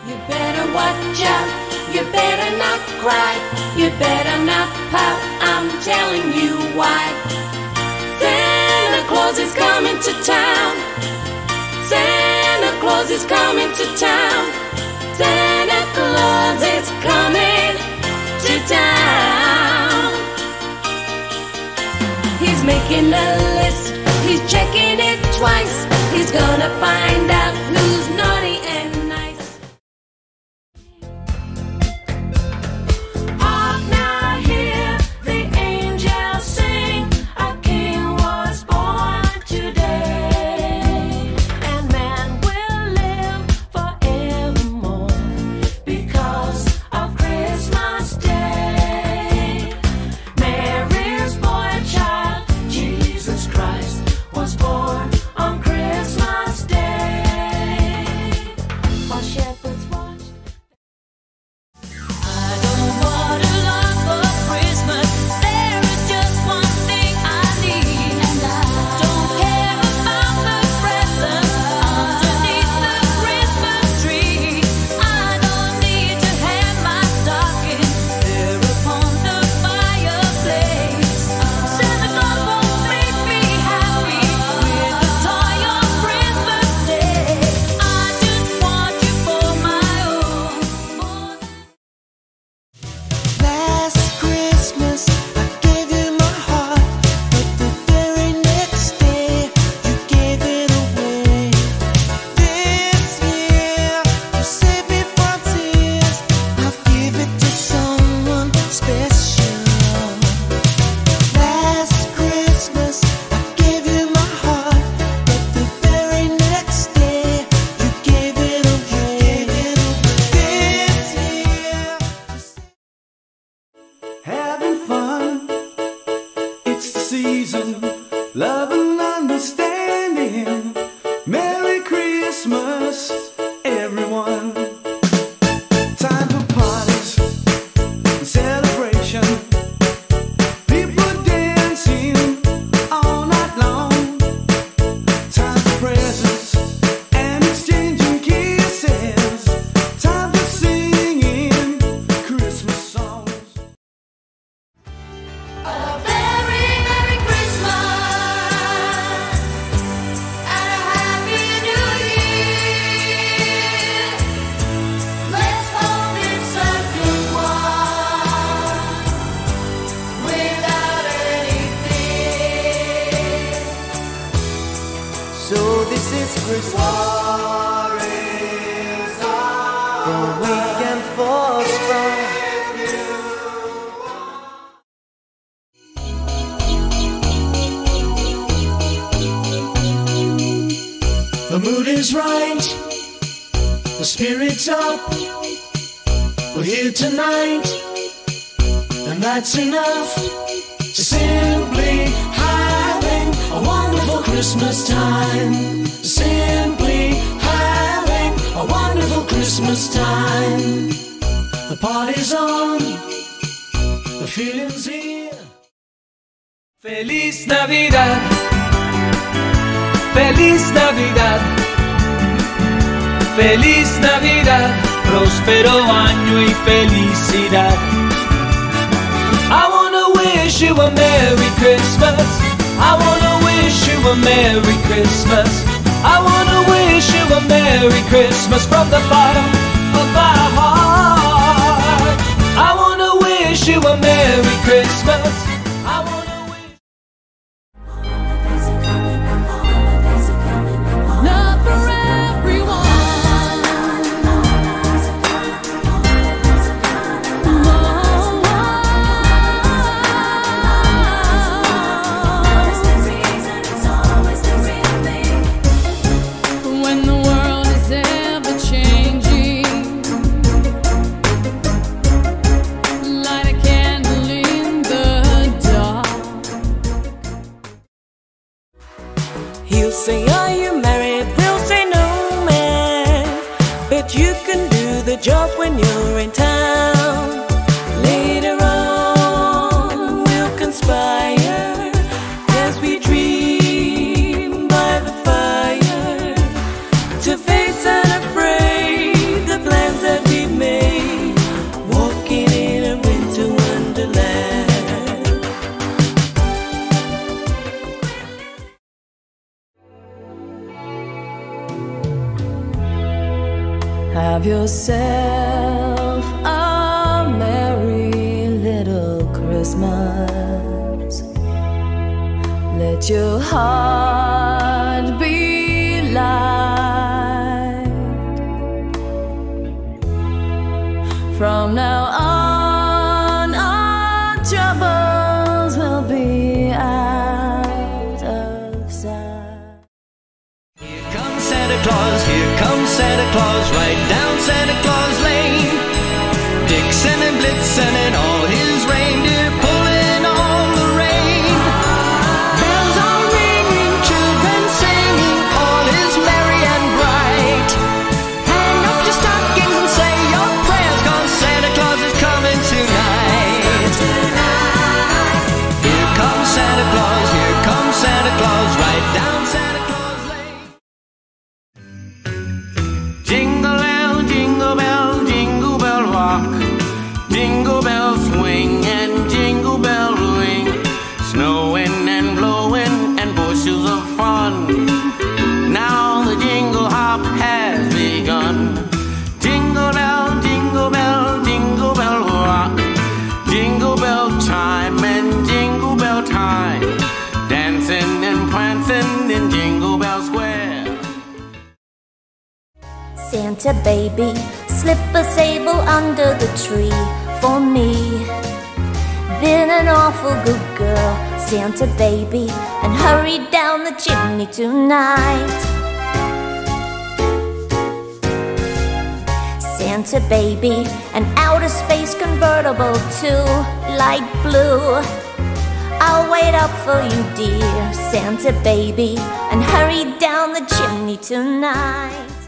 You better watch out, you better not cry, you better not pout, I'm telling you why. Santa Claus is coming to town. Santa Claus is coming to town. Santa Claus is coming to town. He's making a list, he's checking it twice. He's gonna find out who's naughty and nice. Hark now, hear the angels sing, a king was born today, and man will live forevermore because of Christmas Day. Mary's boy child, Jesus Christ, was born on Christmas Day. While shepherds watched. I don't want a lot for Christmas. There is just one thing I need, and I don't care about the presents underneath the Christmas tree. I don't need to hang my stocking there upon the fireplace. Santa Claus won't make me happy with a toy on Christmas Day. I just want you for my own. Last Christmas I gave you my heart, but the very next day you gave it away. This year you saved me from tears, I'll give it to someone special. Last Christmas I gave you my heart, but the very next day you gave it away. This year Having fun, it's the season, love and understanding. Merry Christmas, everyone. Time for parties and celebration. People dancing all night long. Time for presents and exchanging kisses. Time for singing Christmas songs. A very Merry Christmas and a Happy New Year. Let's hope it's a good one without any fear. So this is Christmas for weak and for strong. The mood is right, the spirit's up. We're here tonight, and that's enough to simply having a wonderful Christmas time. Simply having a wonderful Christmas time. The party's on, the feeling's here. Feliz Navidad. Feliz Navidad, feliz Navidad, próspero año y felicidad. I wanna wish you a Merry Christmas. I wanna wish you a Merry Christmas. I wanna wish you a Merry Christmas from the bottom of my heart. I wanna wish you a Merry Christmas. I wanna Not for everyone. When the world is ever changing, light a candle in the dark. He'll say, are you married? We'll say no, man, but you can do the job when you're in town. Later on we'll conspire as we dream by the fire to face unafraid the plans Have yourself a merry little Christmas. Let your heart be light. From now on, our troubles will be out of sight. Here comes Santa Claus, here comes Santa Claus, right down Santa Claus Lane. Dixon and Blitzen and all his reindeer pulling on the rein. Bells are ringing, children singing, all is merry and bright. Hang up your stockings and say your prayers, 'cause Santa Claus is coming tonight. Here comes Santa Claus, here comes Santa Claus, right down Santa Claus Lane. Jingle bell, jingle bell, jingle bell rock. Jingle bells swing and jingle bell ring. Snowing and blowing and bushels of fun. Now the jingle hop has begun. Jingle bell, jingle bell, jingle bell rock. Jingle bell time and jingle bell time. Dancing and prancing in Jingle Bell Square. Santa baby, slip a sable under the tree for me. Been an awful good girl, Santa baby, and hurry down the chimney tonight. Santa baby, an outer space convertible to light blue. I'll wait up for you, dear Santa baby, and hurry down the chimney tonight.